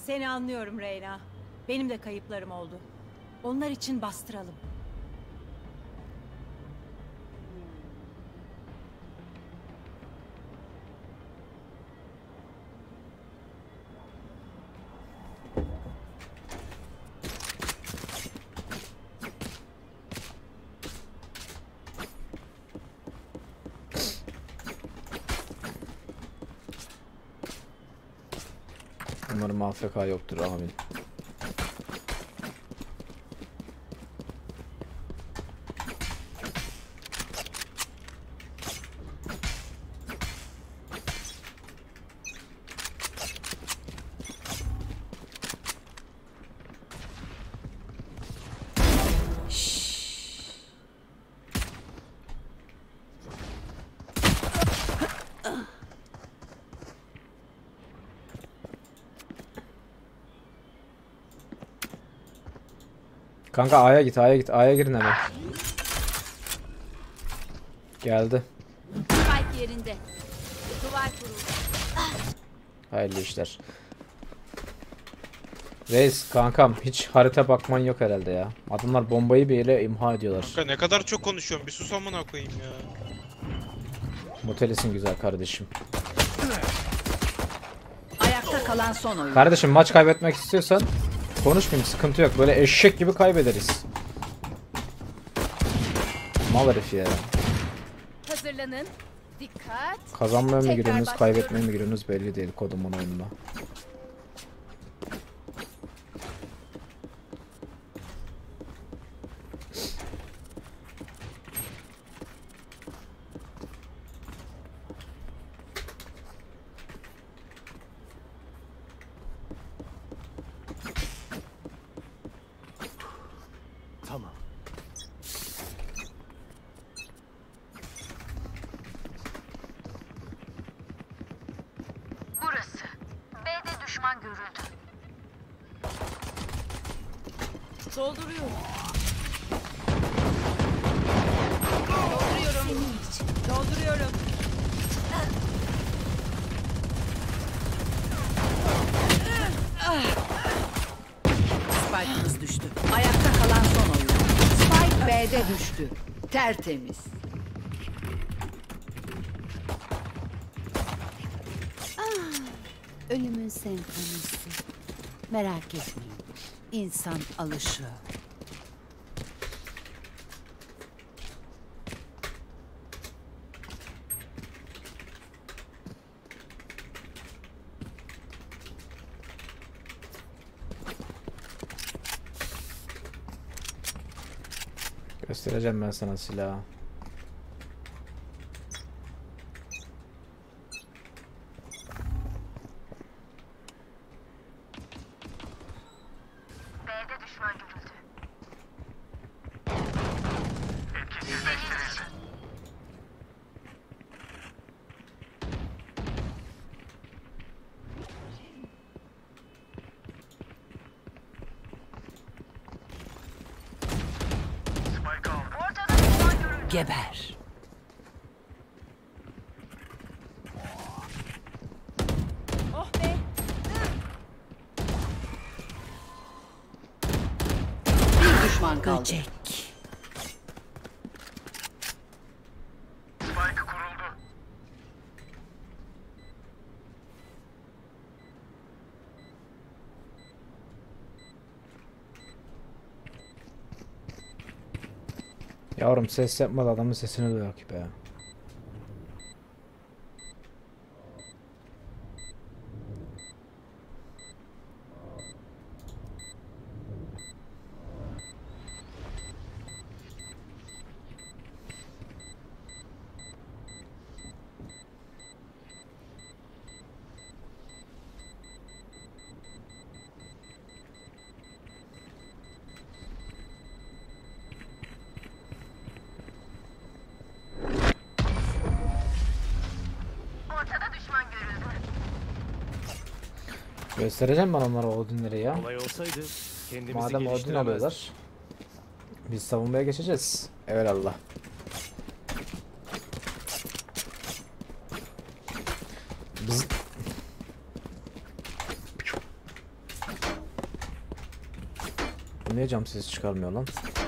Seni anlıyorum Reyna. Benim de kayıplarım oldu. Onlar için bastıralım. Umarım AFK yoktur, amin. Kanka A'ya git, A'ya git, A'ya girin hemen. Geldi. Spike yerinde. Duvar kuruldu. Hayırlı işler. Reis kankam, hiç harita bakman yok herhalde ya. Adamlar bombayı bir yere imha ediyorlar. Kanka ne kadar çok konuşuyorum. Bir sus amına koyayım ya. Mutelisin güzel kardeşim. Ayakta kalan son oyun. Kardeşim maç kaybetmek istiyorsan konuşmayayım, sıkıntı yok. Böyle eşek gibi kaybederiz. Mal herif ya. Hazırlanın. Dikkat. Kazanmaya mı Tekrar giriyorsunuz, başlıyoruz. kaybetmeye mi giriyorsunuz belli değil kodumun oyununa. Tamam. Burası. B'de düşman görüldü. Dolduruyorum. Dolduruyorum. Spike'ımız düştü. Ayakta kalan son oyun. Spike B'de düştü. Tertemiz. Ölümün senfonisi. Merak etmeyin. İnsan alışıyor. Göstereceğim ben sana silahı. B'de düşman görüldü. Ortada düşman görüldü. Geber. Oh be. Bir düşman kaldı. Böcek. Yavrum ses yapmadı, adamın sesini duyuyor ki be. Ortada düşman görüldü. Göstereceğim ben onlara Odin'leri ya. Olay olsaydı kendimizi Madem Odin geliştiremezdik. alıyorlar, biz savunmaya geçeceğiz. Evelallah. Biz Bu niye cam sesi çıkarmıyor lan?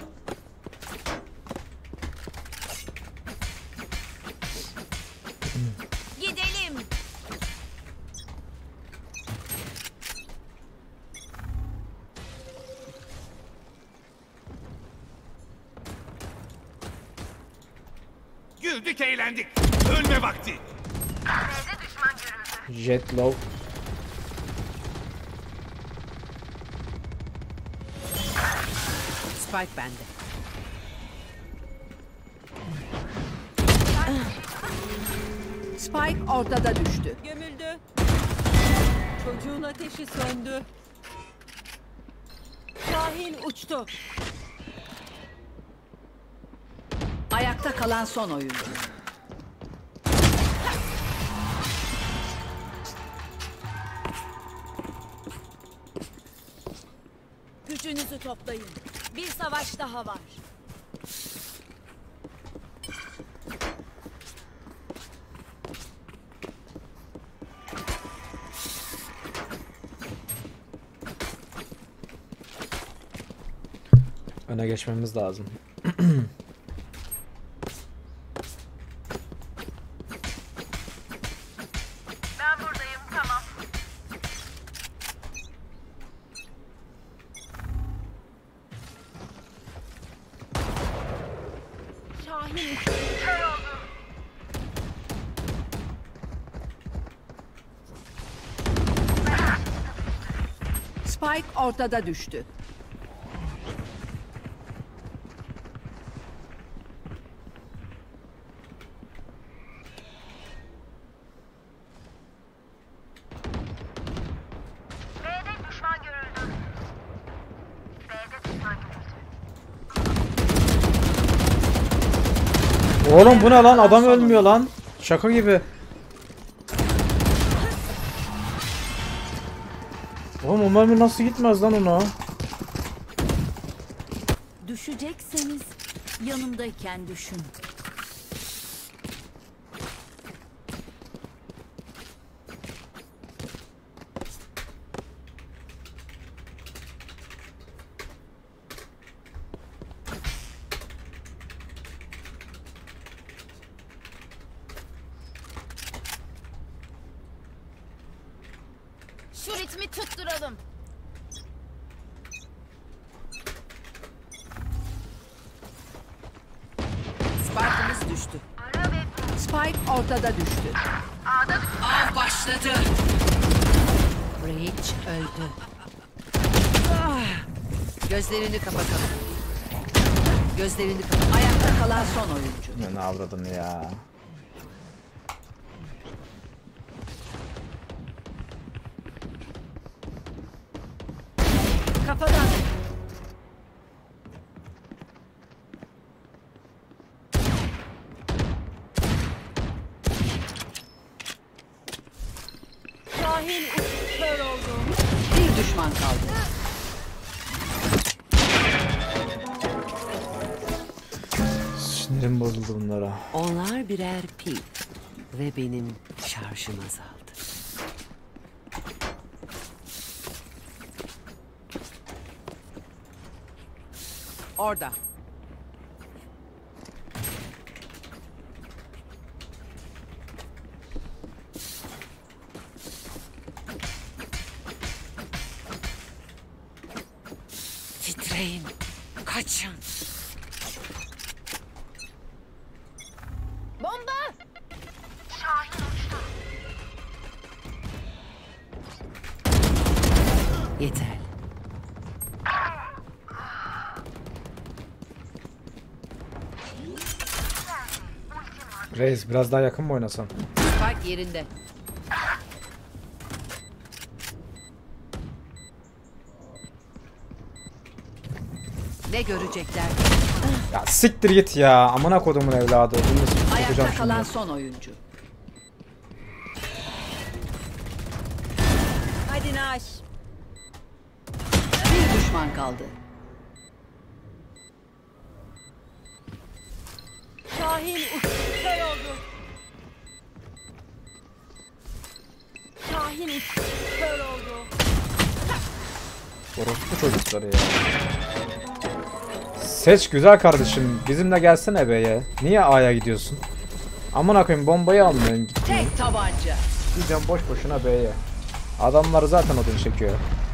Gidelim. Güldük eğlendik. Ölme vakti. B'de düşman görüldü. Jet low. Spike bende. Spike ortada düştü. Gömüldü. Çocuğun ateşi söndü. Şahin uçtu. Ayakta kalan son oyuncu. Gücünüzü toplayın. Bir savaş daha var. Öne geçmemiz lazım. Ben buradayım, tamam. Şahin Kör oldu. Spike ortada düştü. B'de düşman görüldü. B'de düşman görüldü. Oğlum bu ne lan? Adam ölmüyor lan. Şaka gibi. Oğlum o mermi nasıl gitmez lan ona? düşecekseniz yanımdayken düşün. Şu ritmi tutturalım. Spike'ımız düştü. Spike ortada düştü. Av başladı. Breach öldü. Gözlerini kapatalım. Gözlerini kapat. Ayakta kalan son oyuncu. Ne avradın ya. Kafadan. Şahin kör oldu. Bir düşman kaldı. Sinirim bozuldu bunlara. Onlar birer pil ve benim şarjım azaldı. Orada. Titreyin. Kaçın. Bomba! Şahin uçtu. Yeter. Reis biraz daha yakın mı oynasan? Spike yerinde. Ne görecekler? Ya siktir git ya. Amına kodumun evladı. Bunu nasıl tutacağım Ayakta şimdi? kalan son oyuncu. Hadi Naş. Bir düşman kaldı. Şahin kör oldu. Şahin kör oldu. Orospu çocukları ya. Seç güzel kardeşim. Bizimle gelsene B'ye. Niye A'ya gidiyorsun? Amına koyayım bombayı almıyorsun. Tek tabanca. Gideceğim boş boşuna B'ye. Adamları zaten odun çekiyor.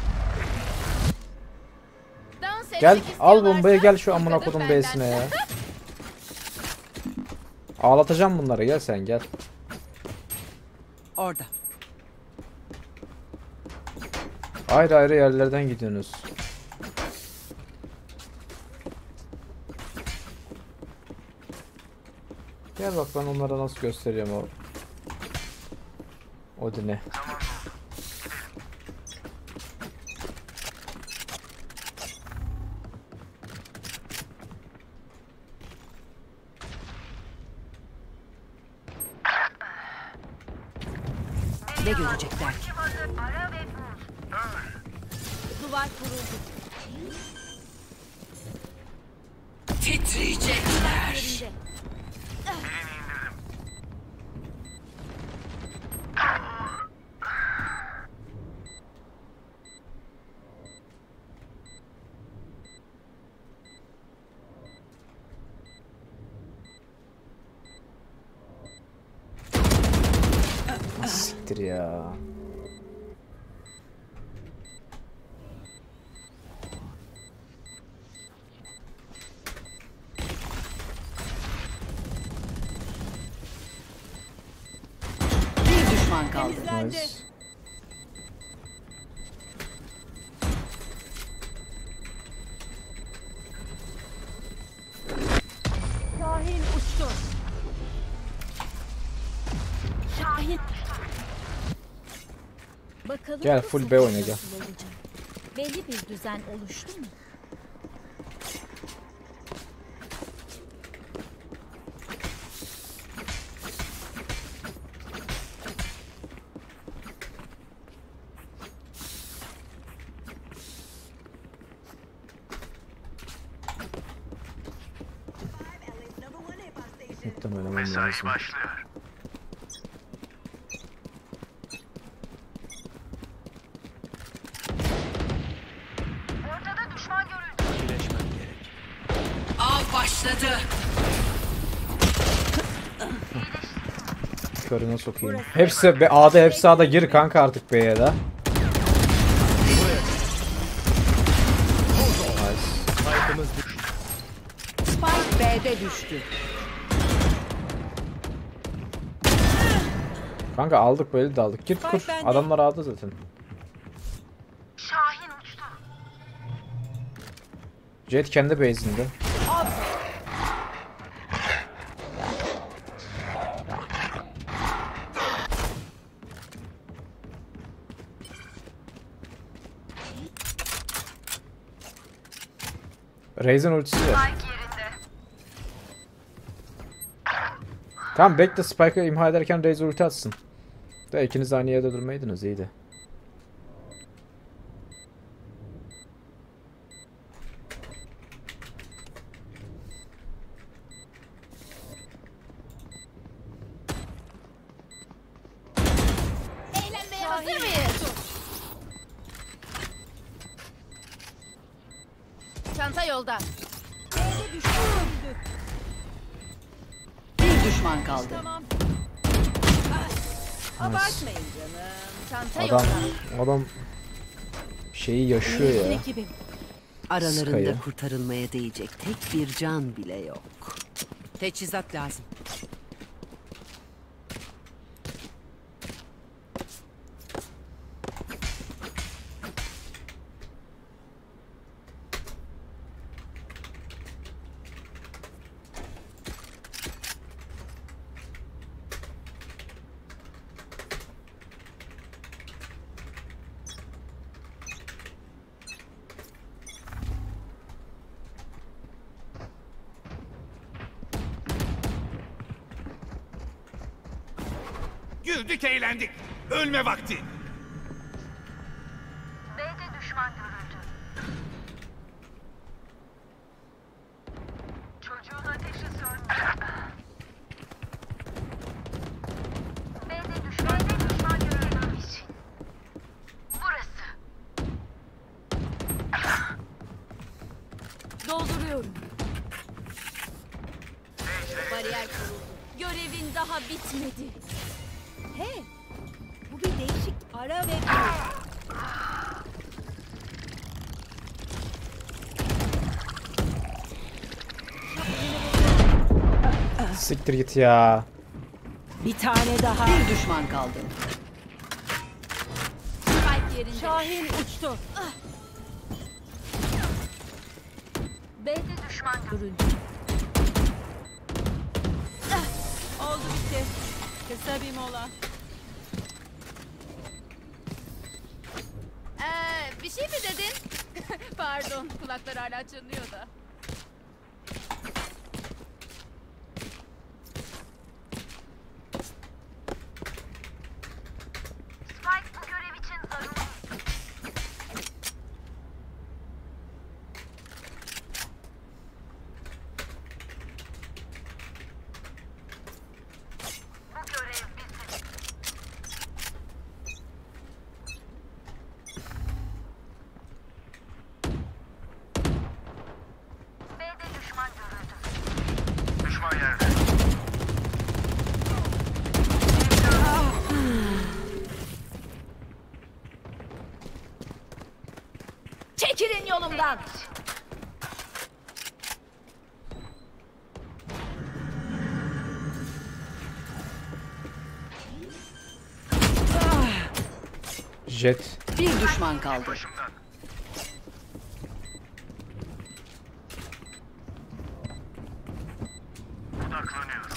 Gel al bombayı gel şu amına kodum B'sine ya. Ağlatacağım bunları gel sen gel. Orada. Ayrı ayrı yerlerden gidiyorsunuz. Gel bak ben onlara nasıl göstereceğim o Odin'i. Ne görecekler ki? Ara ve bul. Duvar kuruldu. Titriyecekler. Yerinde. Siktir ya. Bir düşman kaldı. Temizlendi. Nice. Şahin uçtu. Şahin. Bakalım Gel, bu full sefer B oyna, gel. nasıl olacak? Belli bir düzen oluştu mu? Muhtemelen lazım. Ortada düşman görüldü. Av başladı. Körüne sokayım. Hepsi A'da hepsi A'da gir kanka artık B'ye de. Nice. Spike B'de düştü. Kanka aldık böyle de aldık. Git kur. bende. Adamlar A'da zaten. Şahin uçtu. Jet kendi base'inde. Raze'in ultisi var. Spike yerinde. Tamam bekle Spike'ı imha ederken Raze ulti atsın. Da ikiniz aynı yerde durmaydınız iyiydi. Eğlenmeye hazır mıyız? Çanta yolda. B'de düşman öldü. Bir düşman kaldı. Tamam. Abartmayın canım. Çanta Adam yolda. adam şeyi yaşıyor ya. Ekibim. Aralarında Sky'ı. kurtarılmaya değecek tek bir can bile yok. Teçhizat lazım. Güldük eğlendik. Ölme vakti. B'de düşman görüldü. Çocuğun ateşi söndü. B'de düşman görüldü. Burası. Dolduruyorum. Bariyer kuruldu. Görevin daha bitmedi. Hey! Bu bir değişik ara ve dur. Siktir git ya. Bir tane daha. Bir düşman kaldı. Spike yerinde. Şahin uçtu. B'de düşman görüldü. Oldu bitti. Kısa bir mola. Bir şey mi dedin? Pardon, kulaklar hala çınlıyor da. Spike bu görev için zaruri. Bu görev bizim. B'de düşman görüldü. Düşman yerde. Çekilin yolumdan. Jet. Bir düşman kaldı. Başımdan. Odaklanıyorum.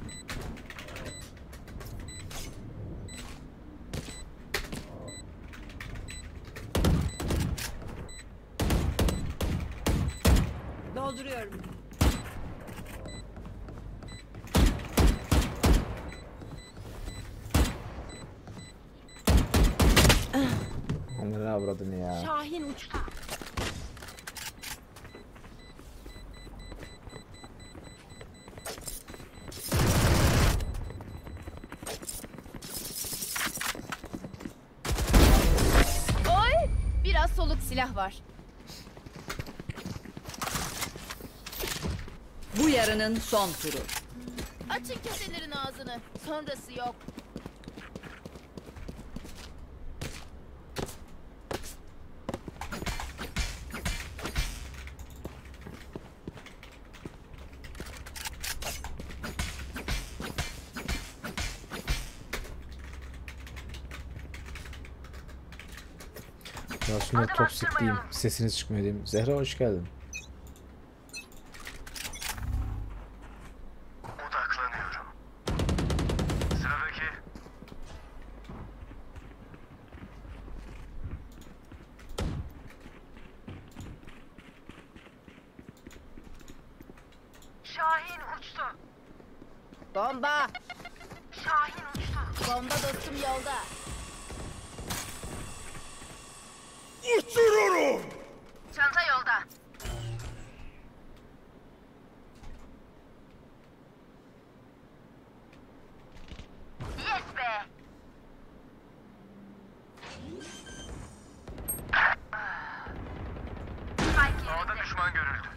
Dolduruyorum. Onları avradın ya. Şahin uçtu. Oy! Biraz soluk silah var. Bu yarının son turu. Açın keselerin ağzını. Sonrası yok. Ya şuna toksik diyeyim. Sesiniz çıkmıyor diyeyim. Zehra hoş geldin. Odaklanıyorum. Sıradaki. Şahin uçtu. Bomba! Şahin uçtu. Bomba dostum yolda. Uçururum. Çanta yolda. Yes be. Spike Ağda yerinde. düşman görüldü.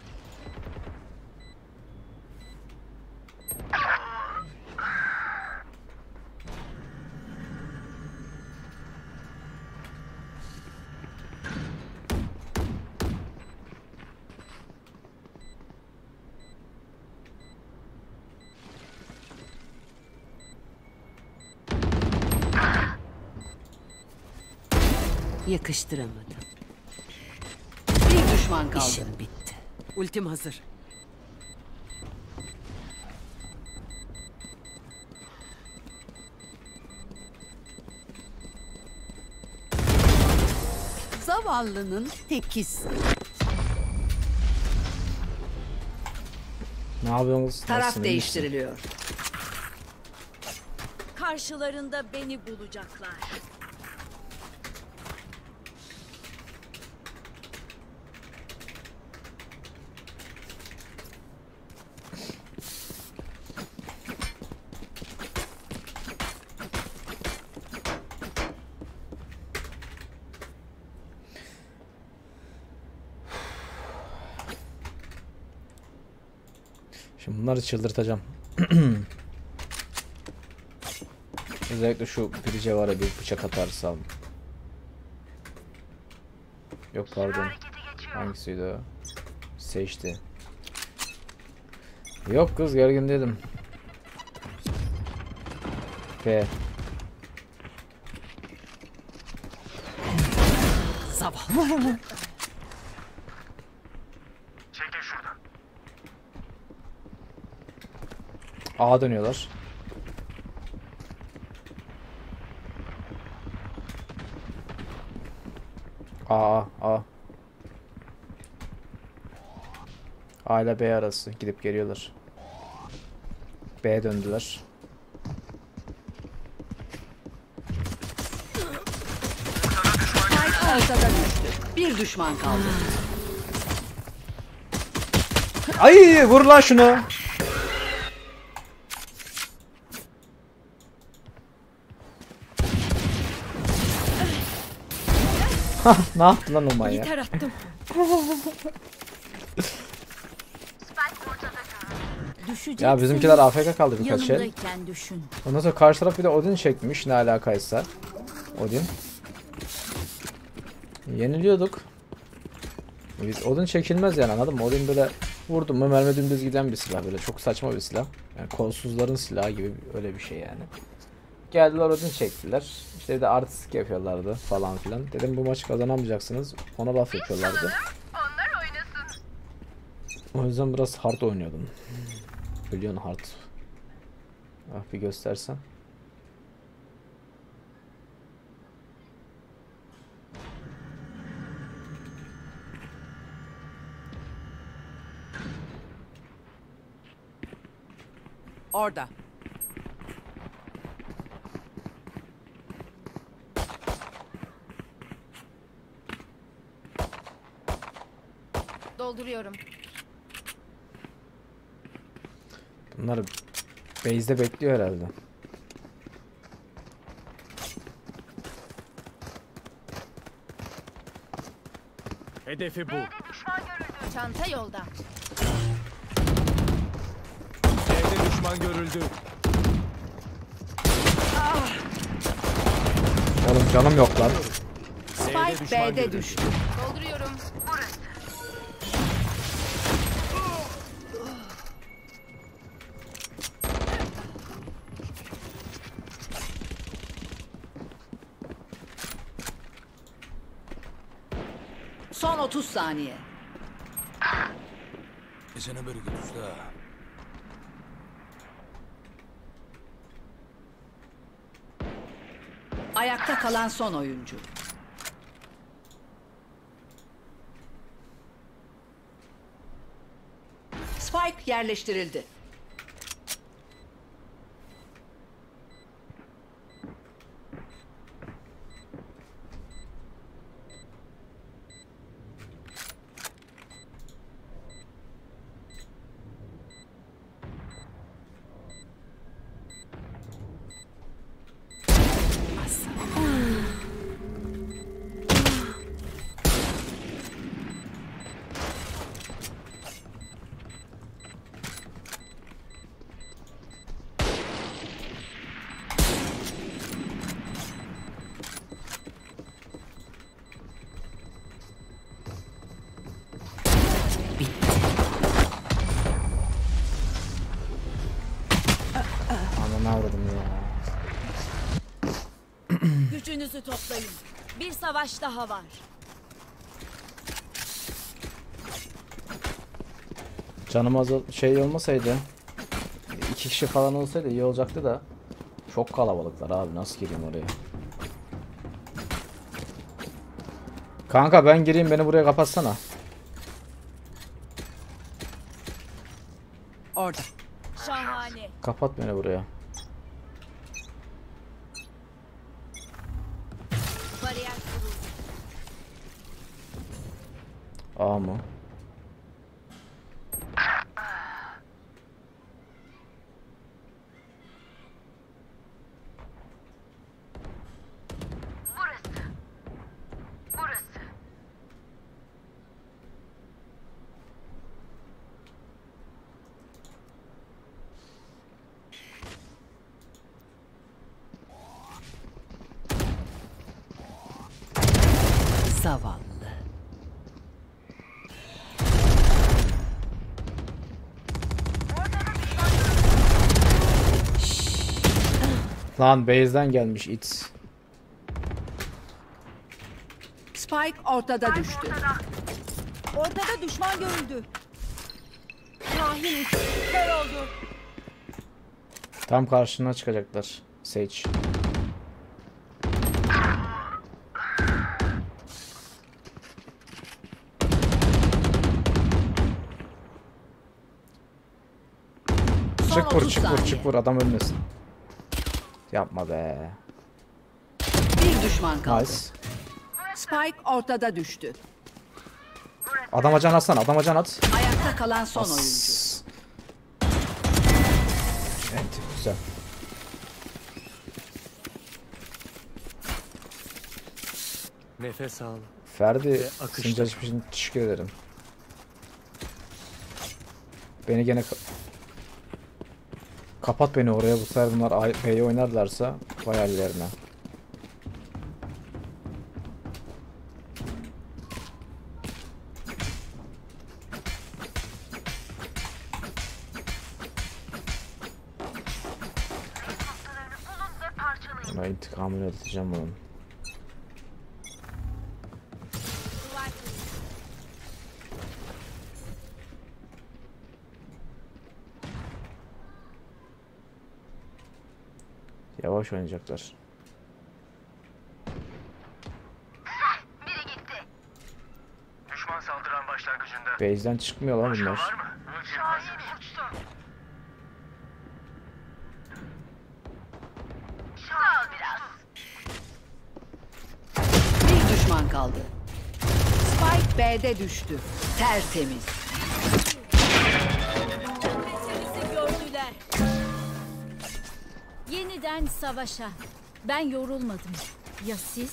Yakıştıramadım. Bir düşman kaldı. İşim bitti. Ultim hazır. Zavallının tekisin. Ne yapıyorsunuz? Taraf Nasılsın, iyi değiştiriliyor. Karşılarında beni bulacaklar. Şimdi bunları çıldırtacağım. Özellikle şu pirice var ya, bir bıçak atarsam. Yok pardon. Harekete geçiyorum. Hangisiydi o? Seçti. Yok kız, gergin dedim. P. Zavallı. Çekil şuradan. A dönüyorlar. A. A ile B arası gidip geliyorlar. B döndüler. Spike ortada düştü. Bir düşman kaldı. Ay vur lan şunu. Hah, ne yaptın lan o manyak? Yeter attım. Spike ortada kaldı. Düşeceksin. Ya bizimkiler AFK kaldı birkaç el. Yanımdayken düşün. Ondan sonra karşı taraf bir de Odin çekmiş, ne alakaysa. Odin. Yeniliyorduk. Biz Odin çekilmez yani, anladın mı? Odin böyle vurdum mu mermi dümdüz giden bir silah, böyle çok saçma bir silah. Yani kolsuzların silahı gibi öyle bir şey yani. Geldiler Odin çektiler. İşte bir de artistik yapıyorlardı falan filan. Dedim bu maçı kazanamayacaksınız. Ona laf yapıyorlardı. Onlar oynasın. O yüzden biraz hard oynuyordum. Biliyorsun hard. Ah bir göstersen. Orada. Dolduruyorum. Bunlar base'de bekliyor herhalde. Hedefi bu. Düşman görüldü. Çanta yolda. Evde düşman görüldü. Oğlum canım yok lan. Spike düşman B'de görüldü. düştü. Dolduruyorum. Son 30 saniye. Kesene bereket usta. Ayakta kalan son oyuncu. Spike yerleştirildi. Ananı avradım ya. Gücünüzü toplayın. Bir savaş daha var. Canım az şey olmasaydı, 2 kişi falan olsaydı iyi olacaktı da. Çok kalabalıklar abi, nasıl gireyim oraya? Kanka ben gireyim, beni buraya kapatsana. Orada. Şahane. Kapat beni buraya. Bariyer kuruldu. A mı? Burası. Burası. Zavallı. Lan base'den gelmiş it. Spike ortada düştü. Ortada düşman görüldü. Şahin uçtu. Kör oldu. Tam karşına çıkacaklar. Sage. Son Çık vur 30 çık vur saniye. çık vur adam ölmesin. Yapma be. Bir düşman kaldı. Nice. Spike ortada düştü. Adama can atsana, adama can at. Ayakta kalan son oyuncu. As. Evet güzel. Nefes al. Ferdi akışta. Sincaç için teşekkür ederim. Beni gene kapat beni oraya, bu sefer bunlar B'yi oynarlarsa vay hallerine. Bulun ve parçalayın. Buna intikamını ödeteceğim bunun. Yavaş oynayacaklar. Biri gitti. Düşman saldıran başlangıcında. Base'den çıkmıyor lan Başka bunlar. var mı? Ultim hazır. Şahin uçtu. Sağ ol biraz. Bir düşman kaldı. Spike B'de düştü. Tertemiz. Sesimizi gördüler. Yeniden savaşa. Ben yorulmadım. Ya siz?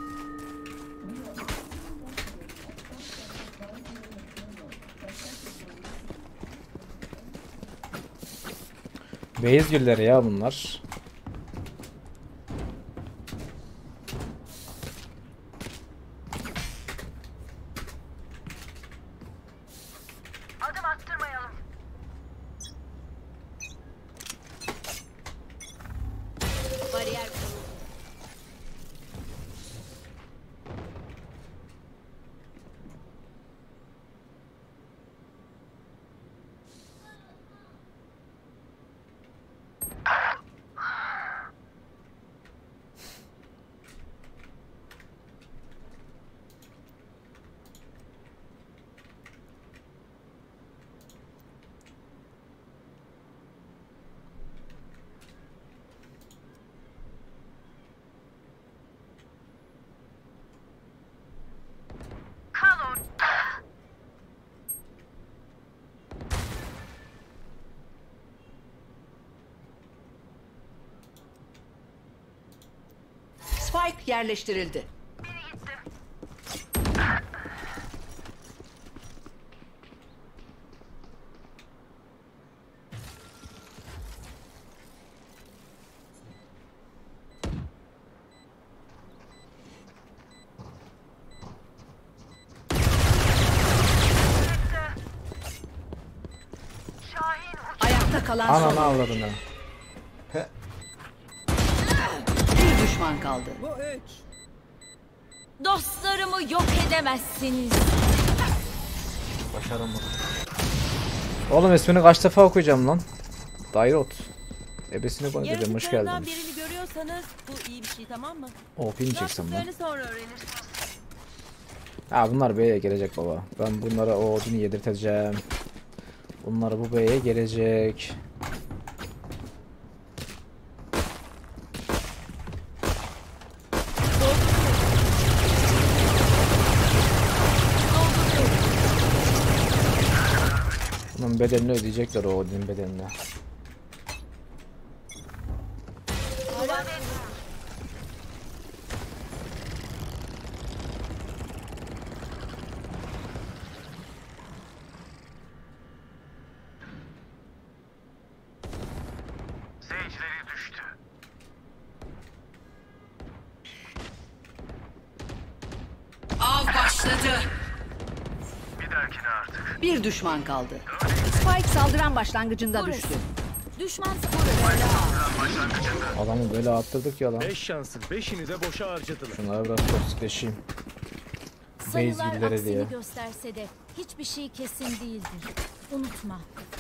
Base gülleri ya bunlar. Adım attırmayalım. Bariyer kuruldu. Kal orada. Spike yerleştirildi. Biri gitti. Şahin uçtu. Ayakta kalan son Ananı oyuncu. avradını. Bir düşman kaldı. Bu 3. Dostlarımı yok edemezsiniz. Başaramadım. Oğlum ismini kaç defa okuyacağım lan? Dairot. Ebesini bana dedim, hoş Yaratıklarından geldiniz. birini görüyorsanız bu iyi bir şey, tamam mı? Okuymayacaksın lan. Yaptıklarını sonra öğrenirsiniz. Ha bunlar B'ye gelecek baba. Ben bunlara o odunu yedirteceğim. Bunlar bu B'ye gelecek. Bunun bedelini ödeyecekler, o odunun bedelini. Sage'leri düştü. A içine artık. Bir düşman kaldı. Spike saldıran başlangıcında düştü. Düşman Adamı böyle attırdık ya lan. 5 şansın 5'ini de boşa harcadılar. Şunlara biraz toksikleşeyim. sayılar Beyzgillere aksini diye. gösterse de hiçbir şey kesin değildir. Unutma.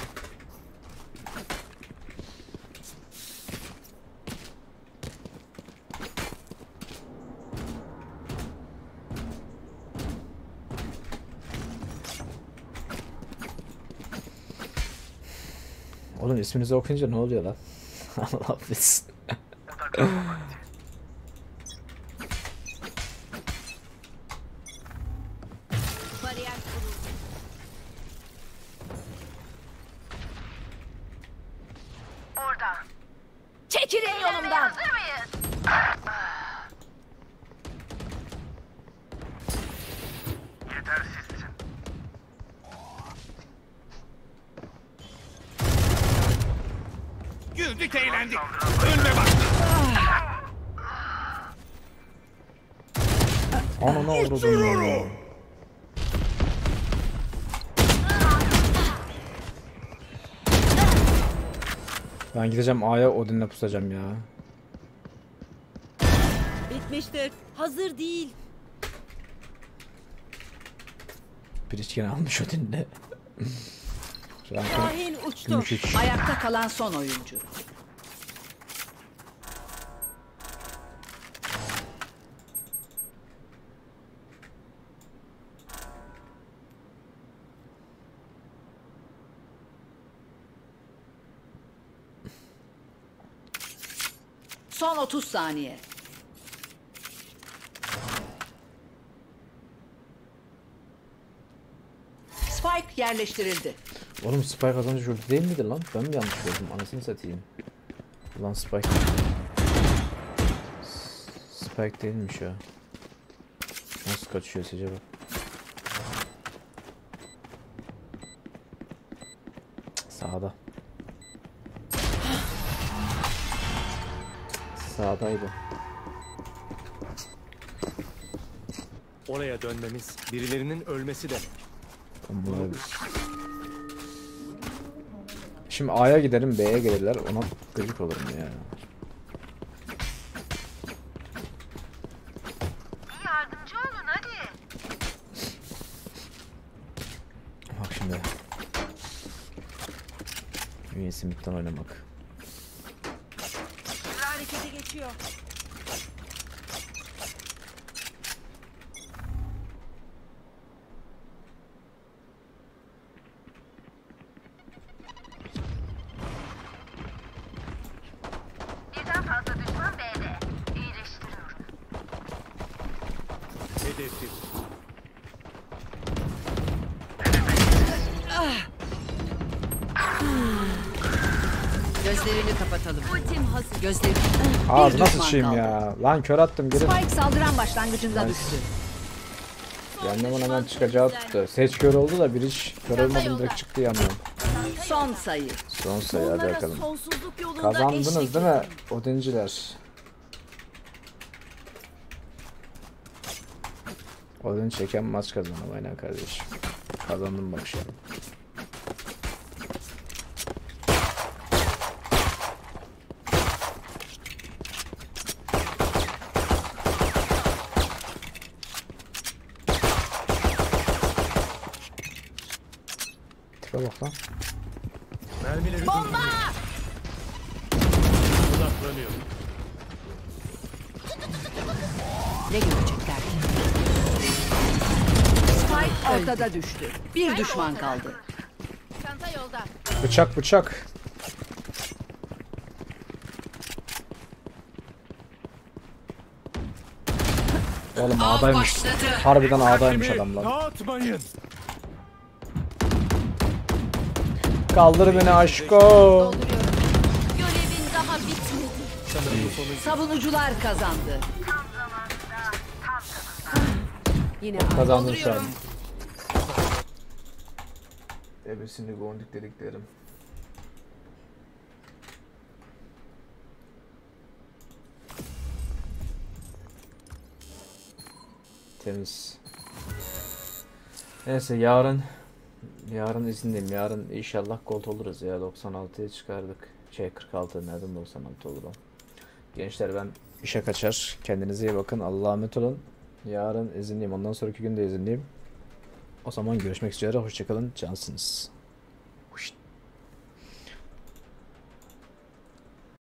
Oğlum isminizi okuyunca ne oluyor lan? Allah bilsin. Odaklanma vakti. Bariyer kuruldu. Orada. Çekilin yolumdan. Hazır mıyız? Yetersizsin. Güldük eğlendik. Ananı avradım ya. Ben gideceğim A'ya Odin'le pusacağım ya. Bitmiştir. Hazır değil. Bir içken almış Odin'le. Şahin uçtu. Gümüş 3. Ayakta kalan son oyuncu. Son 30 saniye. Spike yerleştirildi. Oğlum Spike az önce şurada değil miydi lan? Ben mi yanlış gördüm? Anasını satayım. Ulan Spike. Spike değilmiş ya. Nasıl kaçıyor sizce bak. Sağda. Sağdaydı. Oraya dönmemiz birilerinin ölmesi demek. Tamam, bunları Şimdi A'ya giderim, B'ye gelirler. Ona gıcık olurum ya. Yardımcı olun hadi. Bak şimdi. Üyesi midden oynamak. Harekete geçiyor. Birden fazla düşman B'de. İyileştiriyorum. Hedefi. Gözlerini kapatalım. Ultim hazır. Gözlerini. Ağzına düşman sıçayım kaldı. ya. Lan kör attım geri. Spike saldıran başlangıcında Nice. düştü. Yanımın hemen çıkacağı tuttu. Seç kör oldu da bir iş kör olmadım direkt çıktı yanımdan. Son sayı. Son sayı hadi Onlara bakalım. sonsuzluk yolunda Kazandınız eşlik değil mi edin. Odinciler? Odin çeken maç kazandı aynen kardeşim. Kazandım bak şu an. Tipe bak lan. Mermileri Bomba! odaklanıyor. Ne görecekler ki? Spike ortada düştü. Bir düşman kaldı. Çanta yolda. Bıçak bıçak. Oğlum A'daymış. Harbiden A'daymış adam lan. Dağıtmayın. Kaldır beni aşko. Dolduruyorum. Görevin daha bitmedi. Sanırım bu sonucu Savunucular kazandı. Yine Kazandım şu an. Ebesini gondik dediklerim. Temiz. Neyse yarın Yarın izinliyim. Yarın inşallah gold oluruz ya. 96'ya çıkardık. 46 nereden 96 olur o. Gençler ben işe kaçar. Kendinize iyi bakın. Allah'a emanet olun. Yarın izinliyim. Ondan sonraki gün de izinliyim. O zaman görüşmek üzere. Hoşçakalın. Cansınız.